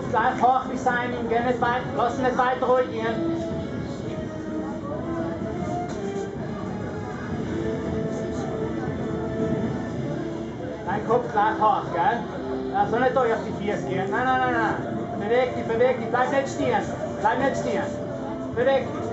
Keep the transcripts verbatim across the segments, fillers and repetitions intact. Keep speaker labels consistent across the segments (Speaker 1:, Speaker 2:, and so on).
Speaker 1: Kopf gleich hoch wie sein, geh nicht weiter, lass ihn nicht weiter ruhig gehen. Dein Kopf gleich hoch, gell? Er soll nicht da auf die Füße gehen. Nein, nein, nein, nein. Beweg dich, beweg dich, bleib nicht stehen. Bleib nicht stehen. Beweg dich.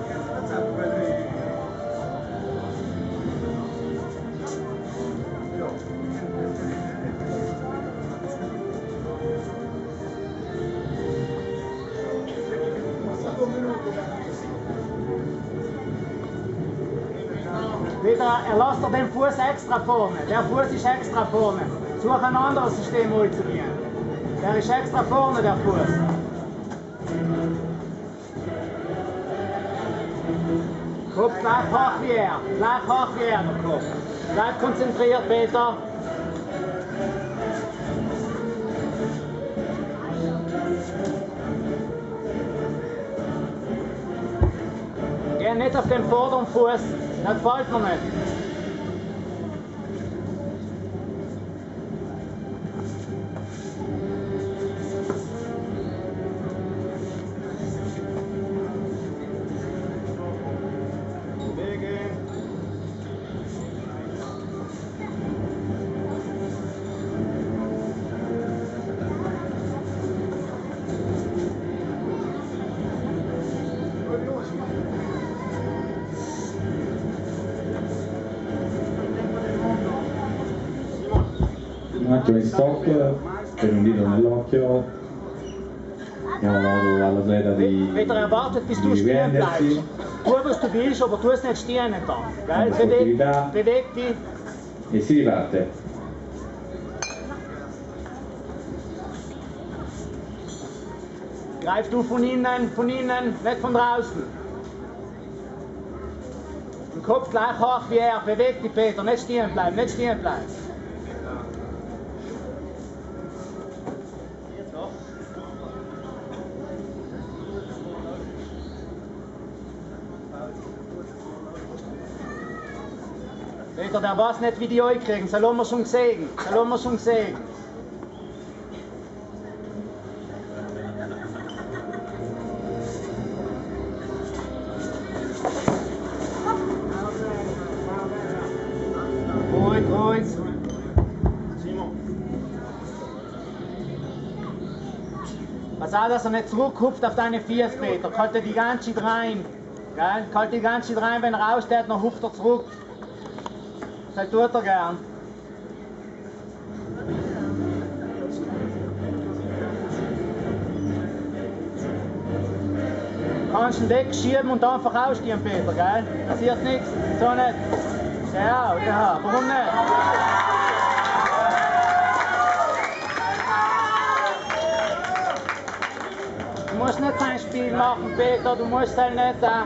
Speaker 1: Wieder, er lässt dir den Fuß extra vorne. Der Fuß ist extra vorne. Such ein anderes System umzugehen. Der ist extra vorne, der Fuß. Kopf gleich hoch wie er. Gleich hoch wie er, der Kopf. Bleib konzentriert, Peter. Geh nicht auf den vorderen Fuß. Das gefällt mir nicht. Bewegen.
Speaker 2: Un attimo di stop per un dito nell'occhio. Diamo modo all'atleta di,
Speaker 1: Peter erwartet, bis du
Speaker 2: di
Speaker 1: stehen
Speaker 2: riprendersi.
Speaker 1: bleibst. Tu, was du willst, aber tu es nicht stehen da. Gell? Beweg,
Speaker 2: Sportività.
Speaker 1: beweg dich.
Speaker 2: E si riparte.
Speaker 1: Greif du von innen, von innen, nicht von draußen. Den Kopf gleich hoch wie er. Beweg dich, Peter. Nicht stehen bleiben, nicht stehen bleiben. Peter, der weiß nicht, wie die euch kriegen. Das haben wir schon gesehen. Das haben wir schon gesehen. Ruhig, ruhig. Simon. Pass auf, dass er nicht zurückhupft auf deine Füße, Peter. Halte die ganze Zeit rein. Gell? Halte die ganze Zeit rein, wenn er raussteht, dann hupft er zurück. Das tut er gern. Du kannst ihn wegschieben und einfach ausstehen, Peter, gell? Passiert nichts. So nicht. Ja, ja, warum nicht? Du musst nicht sein Spiel machen, Peter, du musst halt nicht. Äh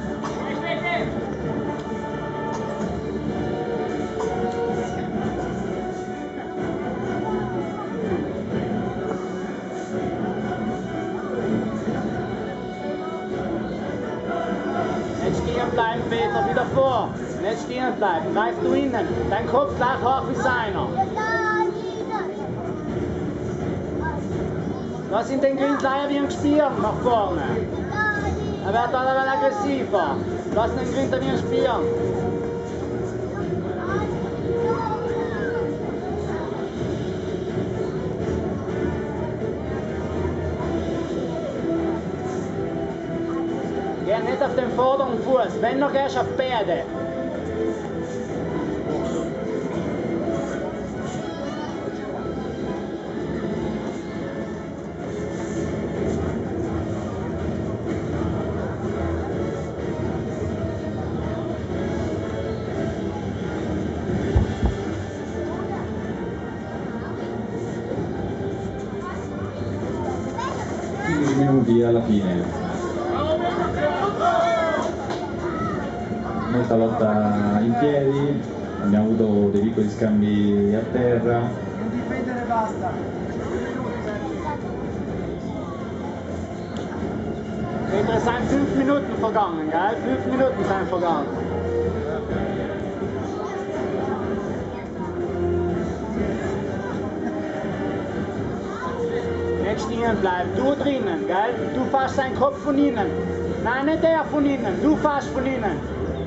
Speaker 1: Nicht stehen bleiben, Peter, wieder vor. Nicht stehen bleiben, greif du innen. Dein Kopf gleich hoch wie seiner. Lass ihn den Grindleier wie ein Spieren nach vorne. Er wird dann aber aggressiver. Lass ihn den Grinder wie ein Spieren. Geh nicht auf den vorderen Fuß, wenn du gehst auf Pferde.
Speaker 2: quindici minuti alla fine. Molta lotta in piedi, abbiamo avuto dei piccoli scambi a terra.
Speaker 1: Non difendere, basta. Peter, es sind fünf Minuten vergangen, gell? Fünf Minuten sind vergangen. Zeit stehen bleiben. Du drinnen, gell? Du fährst seinen Kopf von innen. Nein, nicht der von innen. Du fährst von innen.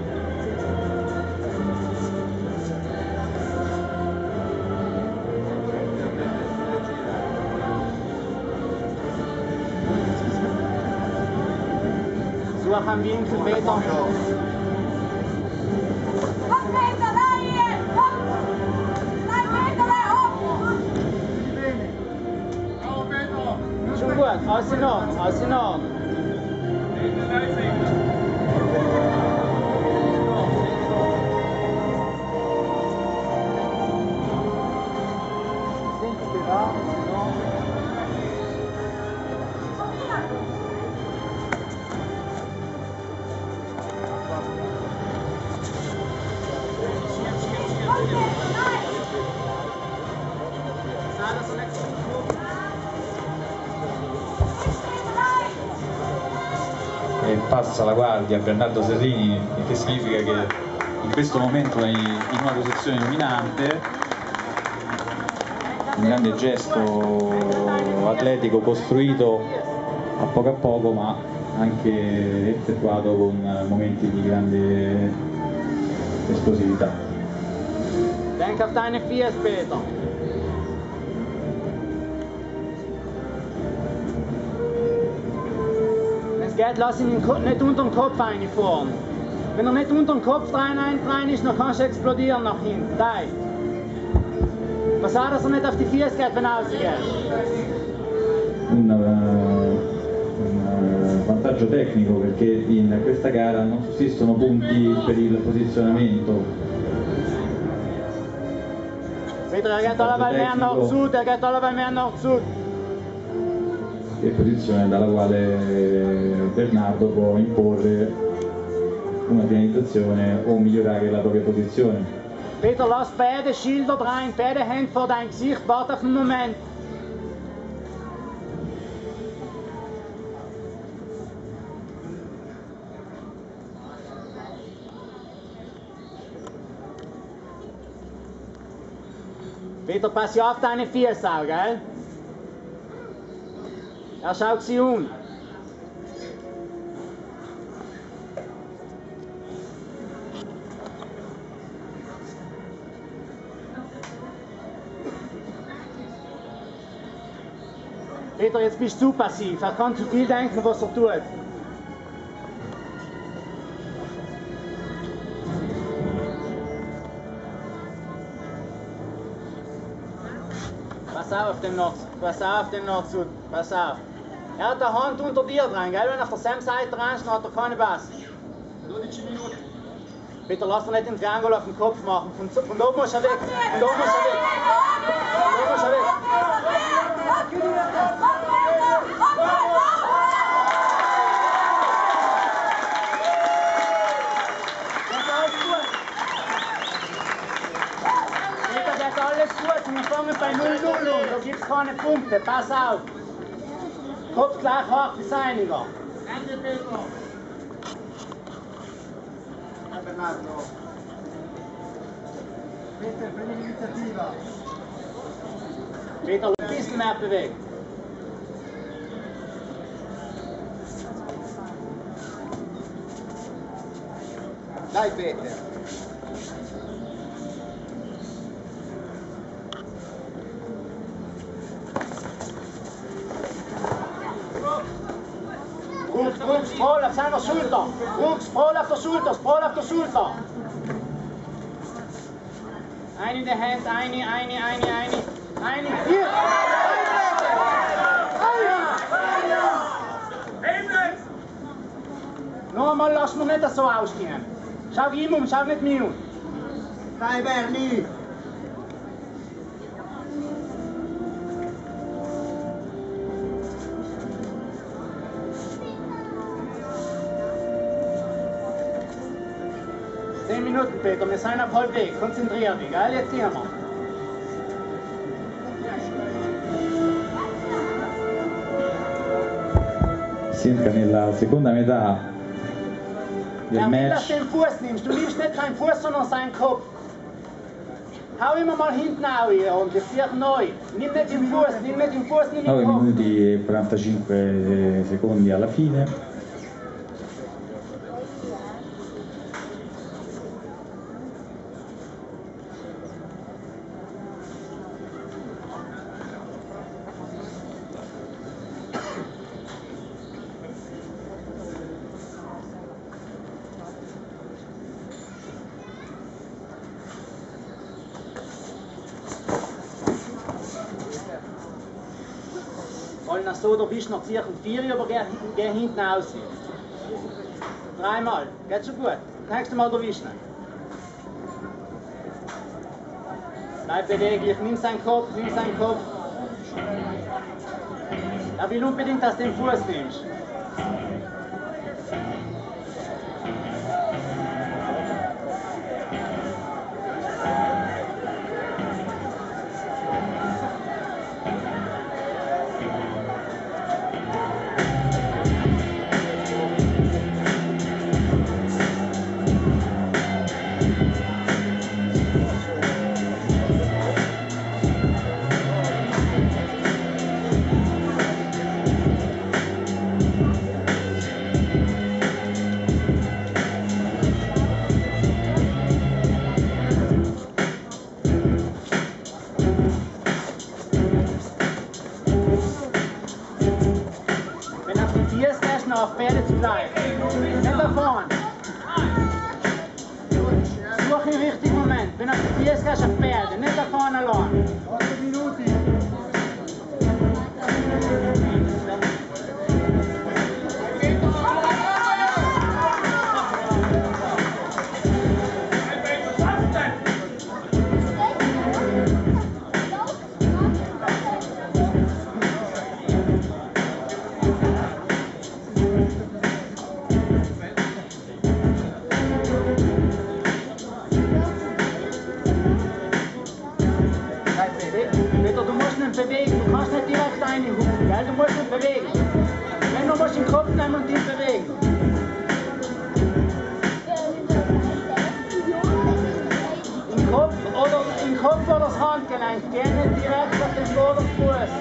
Speaker 1: Such am Winkel, Peter. Schon gut, alles in Ordnung, alles in Ordnung.
Speaker 3: E passa la guardia Bernardo Serrini, il che significa che in questo momento è in una posizione dominante, un grande gesto atletico costruito a poco a poco ma anche effettuato con momenti di grande esplosività.
Speaker 1: Denk auf deine Viers, Peter. Geht, lass ihn nicht unter den Kopf reinfahren. Wenn er nicht unter den Kopf rein, rein ist, dann kannst du explodieren nach hinten. Dai. Was auch, dass er nicht auf die Füße geht, wenn er rausgeht.
Speaker 2: Un, un vantaggio tecnico perché in questa gara non sussistono punti per il posizionamento.
Speaker 1: Peter, er geht alleweil mehr nach Süd, er geht alleweil mehr nach Süd.
Speaker 2: E posizione dalla quale Bernardo può imporre una finalizzazione o migliorare la propria posizione.
Speaker 1: Peter, lass beide Schilder rein, beide Hände vor dein Gesicht, warte auf einen Moment. Peter, pass ja auf deine Füße auch, gell? Er schaut sie um. Peter, jetzt bist du passiv. Er kann zu viel denken, was er tut. Pass auf dem Nord, pass auf dem Nord-Süd, pass auf. Er hat die Hand unter dir dran, gell? Wenn er auf der Sam-Seite dran ist, dann hat er keine Bass. Bitte lass er nicht den Triangel auf den Kopf machen. Von, von oben muss er weg. Von oben muss er weg. Von oben muss er weg. Peter, das ist alles gut. Wir fangen bei null null an. Da gibt es keine Punkte. Pass auf. Kopf gleich hart wie seiniger. Danke, Peter. Bernardo. Bitte, bring Initiative. Peter, ein bisschen mehr bewegt. Dai, Peter. Druck, Druck, Sprawl auf seiner Schulter. Druck, Sprawl auf der Schulter, Sprawl auf der Schulter. Eine in die Hand, eine, eine, eine, eine, eine, hier. Noch einmal, lass mich nicht so ausgehen. Schau ihm um, schau nicht mir um. Nein, Bernie. Zehn Minuten, Peter, wir sind auf halb Weg. Konzentrier dich, gell? Jetzt gehen wir.
Speaker 2: Si entra nella seconda metà del
Speaker 1: Er will, dass
Speaker 2: match.
Speaker 1: du den Fuß nimmst. Du nimmst nicht seinen Fuß, sondern seinen Kopf. Hau immer mal hinten auch hier und das wird neu. Nimm nicht den Fuß, nimm nicht den Fuß, nimm den
Speaker 3: nove
Speaker 1: Kopf.
Speaker 3: minuti e quarantacinque secondi alla fine.
Speaker 1: Wollen das so, du bist noch circa vier, aber geh, geh hinten raus. Dreimal, geht schon gut. Das nächste Mal du bist nicht. Bleib beweglich, nimm seinen Kopf, nimm seinen Kopf. Er will unbedingt, dass du den Fuß nimmst. Auf Pferde zu bleiben. Nicht da vorne. Such im richtigen Moment. Wenn du auf die Füße gehst, auf Pferde. Nicht da vorne allein. Bewegen, du kannst nicht direkt reinhupen, gell? Du musst ihn bewegen. Wenn du musst den Kopf nehmen und ihn bewegen. Im Kopf oder, im Kopf oder das Handgelenk, geh nicht direkt auf den Vorderfuß.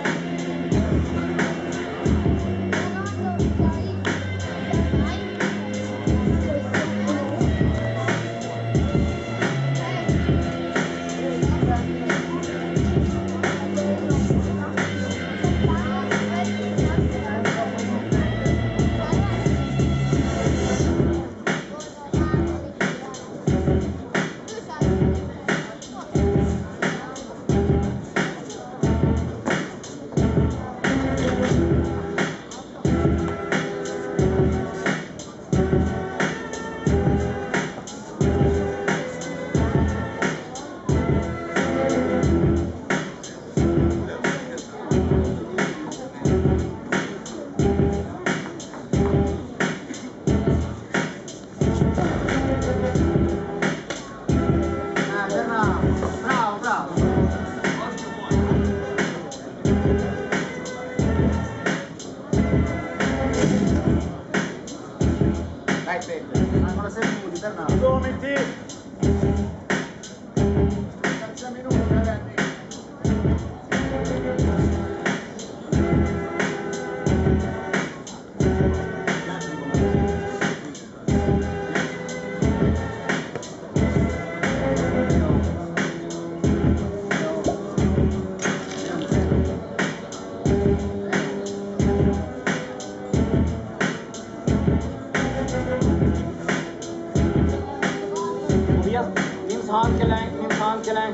Speaker 1: Handgelenk, nimm das Handgelenk.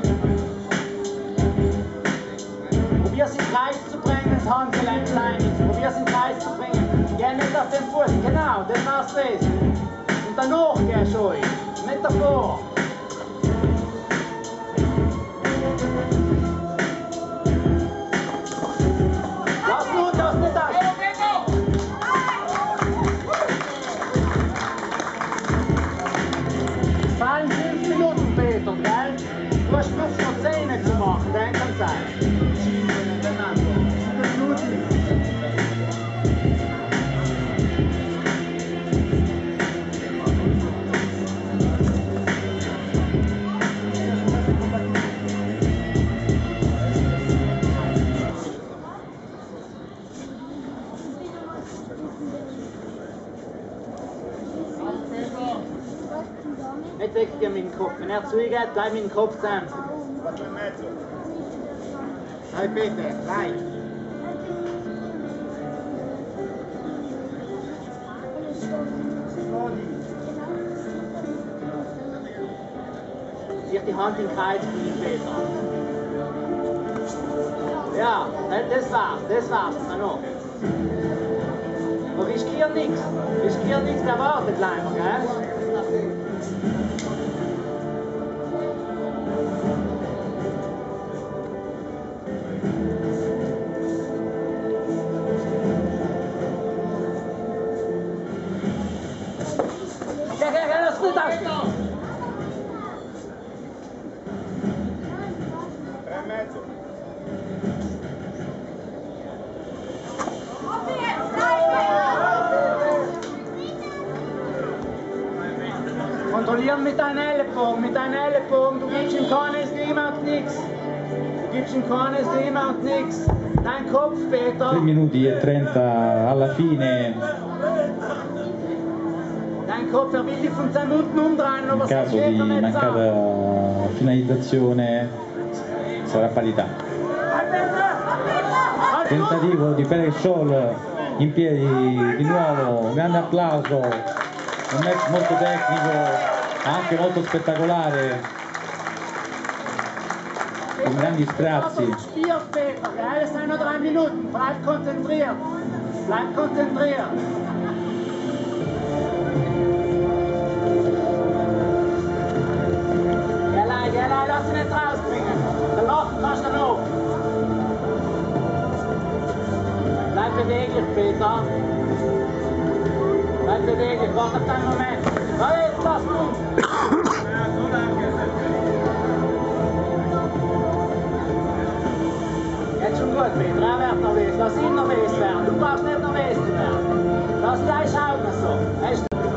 Speaker 1: Probier es in den Kreis zu bringen, das Handgelenk rein. Probier es in den Kreis zu bringen. Geh nicht auf den Fuß, genau, das machst du es. Und danach gehst du ruhig, nicht davor. Lass nur das nicht ab. Fallen fünf Minuten, Peter, gell? Du hast fünfzehn Zähne zu machen, dann kann es sein. Nicht weggehen mit dem Kopf. Wenn er zugeht, bleib mit dem Kopf zusammen. Nein, bitte, nein. Sieh die Hand in den Kreis, Peter. Ja, das war's, das war's, noch. Aber riskier nichts, riskier nichts, der wartet leider, gell? Geh, geh, geh, lass gut aufstehen!
Speaker 4: Tre e mezzo.
Speaker 1: Kontrollieren mit deinen Ellenbogen, mit deinen Ellenbogen. Du gibst ihm keine Esgrima und nix. Du gibst ihm keine Esgrima und nix. Dein Kopf, Peter.
Speaker 3: tre minuti e trenta alla fine.
Speaker 1: Dein Kopf, er will dich von seinem unten umdrehen, aber
Speaker 3: In caso
Speaker 1: geht
Speaker 3: di
Speaker 1: er nicht
Speaker 3: mancata
Speaker 1: an.
Speaker 3: finalizzazione sarà parità. Tentativo di Perez Scholl in piedi di nuovo, un grande applauso, un match molto tecnico, anche molto spettacolare, con grandi sprazzi.
Speaker 1: Spiel, Peter, gell? Es sind noch drei Minuten. Bleib konzentriert. Bleib konzentriert. Gelei, gelei, lass ihn nicht rausbringen. Den Lachen kannst du noch. Bleib beweglich, Peter. Bleib beweglich, warte auf deinen Moment. Na, jetzt lass du. Jetzt schon gut, Peter, er wird nervös. Lass ihn nervös werden. Du brauchst nicht nervös zu werden. Lass gleich schauen so. Weißt du?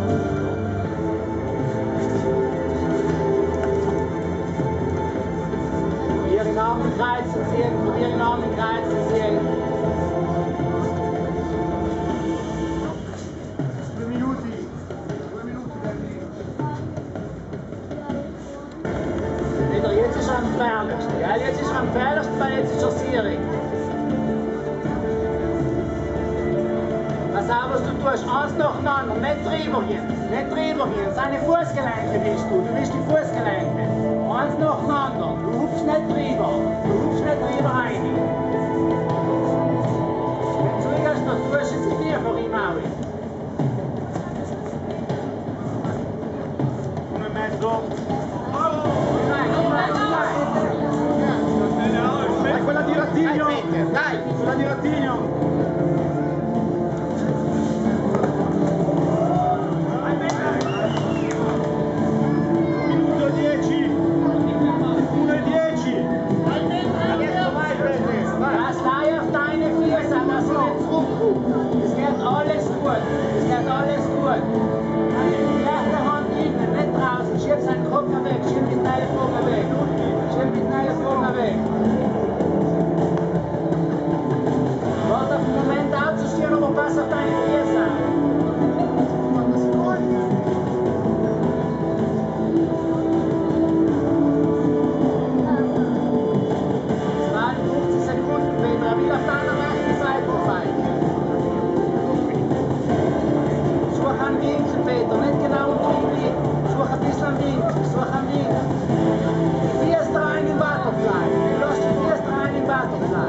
Speaker 1: Probier den Arm im Kreis zu ziehen. Probier den Arm im Kreis zu ziehen.
Speaker 4: Due minuti. Due minuti per lì.
Speaker 1: Peter, jetzt ist er am gefährlichsten. Gell? Jetzt ist er am gefährlichsten, weil jetzt ist er Siering. Was aber du tust, eins nacheinander, nicht drüber gehen, nicht drüber gehen. Seine Fußgelenke willst du, du willst die Fußgelenke. Eins nacheinander, du hupfst nicht drüber, du hupfst nicht drüber rein. Wenn du zurückgehst, dann tust du es dir vor ihm auch.
Speaker 4: Uno e mezzo.
Speaker 1: Nein, nein, nein.
Speaker 4: Dai, quella di Rattigno.
Speaker 1: Dai, Peter, dai.
Speaker 4: Quella di Rattigno. Un minuto e dieci. Uno e dieci.
Speaker 1: Adesso vai, Peter. Das sei auf deine Füße, dass du nicht zurückkommst. Es geht alles gut, es geht alles gut. Die rechte Hand innen, nicht draußen. Schieb seinen Kopf weg, schieb die Ellenbogen weg. Schieb die Ellenbogen weg. Warte auf den Moment aufzustehen, aber pass auf deine Füße. zweiundfünfzig Sekunden, Peter. Er will auf deiner rechten Seite vorbei. Such einen Winkel, Peter. Nicht genau im Winkel. Such ein bisschen am Winkel. Such einen Winkel. Die Füße rein im Butterfly. Du lässt die Füße rein im Butterfly.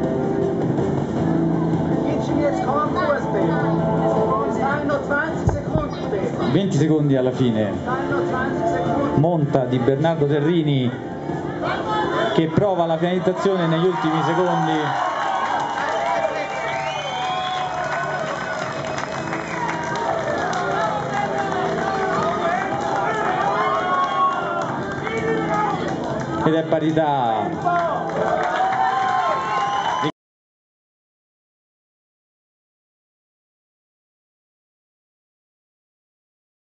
Speaker 1: Gibst ihm jetzt keinen Fuß, Peter. Es sind noch zwanzig Sekunden, Peter.
Speaker 3: venti secondi alla fine.
Speaker 1: Es sind noch zwanzig Sekunden.
Speaker 3: Monta di Bernardo Terrini che prova la finalizzazione negli ultimi secondi. Ed è parità.